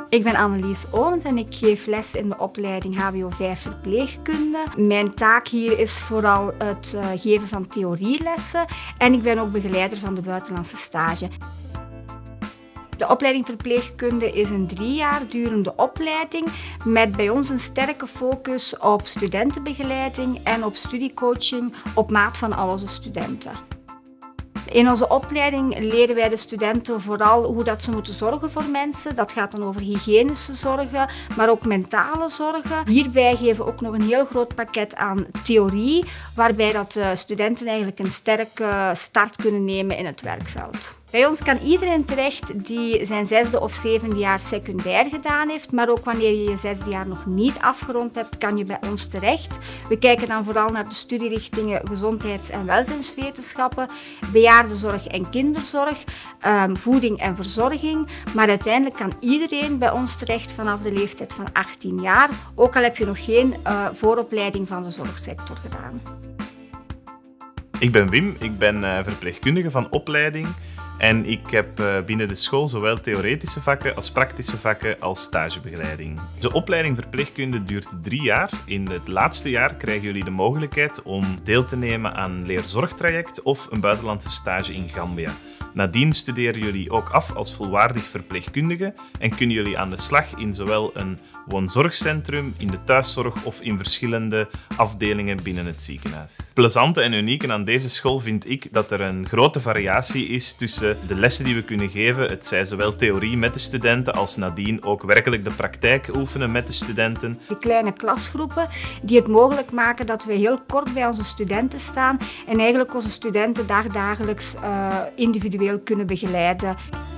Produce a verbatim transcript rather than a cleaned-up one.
Ik ben Annelies Oonent en ik geef les in de opleiding H B O vijf verpleegkunde. Mijn taak hier is vooral het uh, geven van theorielessen en ik ben ook begeleider van de buitenlandse stage. De opleiding verpleegkunde is een drie jaar durende opleiding met bij ons een sterke focus op studentenbegeleiding en op studiecoaching op maat van al onze studenten. In onze opleiding leren wij de studenten vooral hoe dat ze moeten zorgen voor mensen. Dat gaat dan over hygiënische zorgen, maar ook mentale zorgen. Hierbij geven we ook nog een heel groot pakket aan theorie, waarbij dat de studenten eigenlijk een sterke start kunnen nemen in het werkveld. Bij ons kan iedereen terecht die zijn zesde of zevende jaar secundair gedaan heeft, maar ook wanneer je je zesde jaar nog niet afgerond hebt, kan je bij ons terecht. We kijken dan vooral naar de studierichtingen gezondheids- en welzijnswetenschappen, bejaardenzorg en kinderzorg, um, voeding en verzorging. Maar uiteindelijk kan iedereen bij ons terecht vanaf de leeftijd van achttien jaar, ook al heb je nog geen uh, vooropleiding van de zorgsector gedaan. Ik ben Wim, ik ben uh, verpleegkundige van opleiding. En ik heb binnen de school zowel theoretische vakken als praktische vakken als stagebegeleiding. De opleiding verpleegkunde duurt drie jaar. In het laatste jaar krijgen jullie de mogelijkheid om deel te nemen aan een leerzorgtraject of een buitenlandse stage in Gambia. Nadien studeren jullie ook af als volwaardig verpleegkundige en kunnen jullie aan de slag in zowel een woonzorgcentrum, in de thuiszorg of in verschillende afdelingen binnen het ziekenhuis. Het plezante en unieke aan deze school vind ik dat er een grote variatie is tussen de lessen die we kunnen geven, het zij zowel theorie met de studenten als nadien ook werkelijk de praktijk oefenen met de studenten. Die kleine klasgroepen die het mogelijk maken dat we heel kort bij onze studenten staan en eigenlijk onze studenten dagdagelijks uh, individueel kunnen begeleiden.